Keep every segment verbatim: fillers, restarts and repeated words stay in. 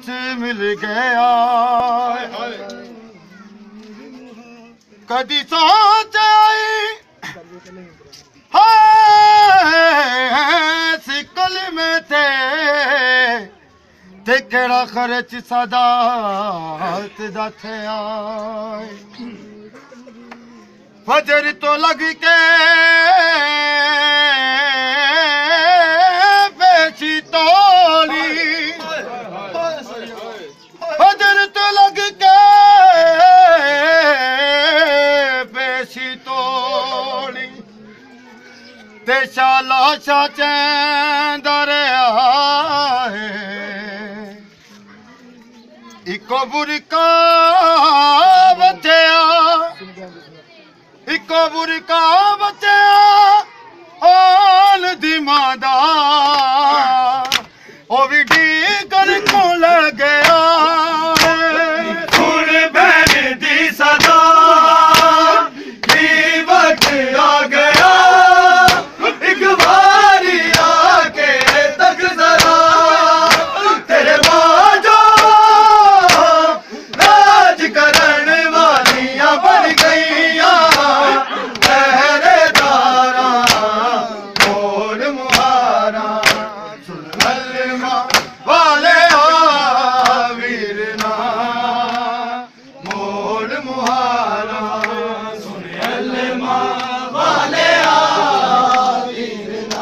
मिल गया। कदी सोच आई हाय सिकल में थे ते केड़ा खर्च सदात दा थे आए। फजर तो लग के पेशी तोली, फजर तो लग के पेशी तोली ते शाला शा चैंदर आए। इको बुरका बचया, इको बुरका बचया आन दी मादा ओ भी डीगर को लग गया। सुन बहन दी सदा की वक्त आ गया। एक बारी आके तक जरा तेरे बाजो राज करण वालियां बन गईया। पहरेदारा मोड़ मुहारा सुन हलमा वाले आ वीरना मोड़ मुहारा सुन हलमा वाले आ वीरना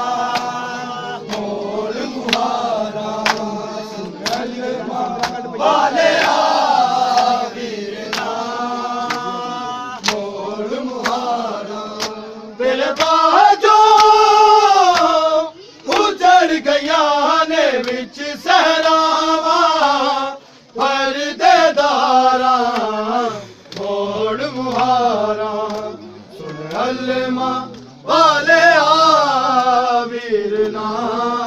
मोड़ मुहारा सुन हलमा वाले आ वीरना मोड़ मुहारा। दिल बाजो उजड़ गया ने विच सहरावा परदेदारा मोड़ मुहारा सुन हलमा वाले आ वीरना।